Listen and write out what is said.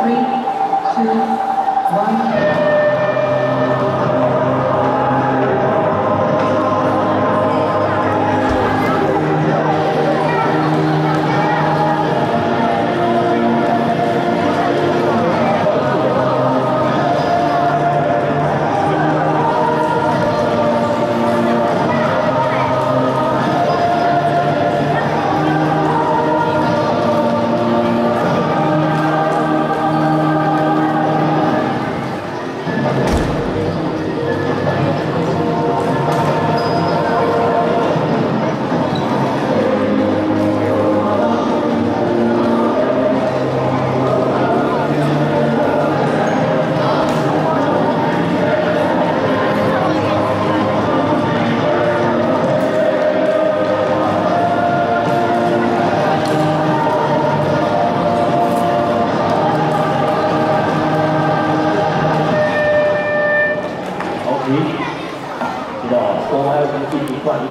Three, two, one. 知道，我还有一个弟弟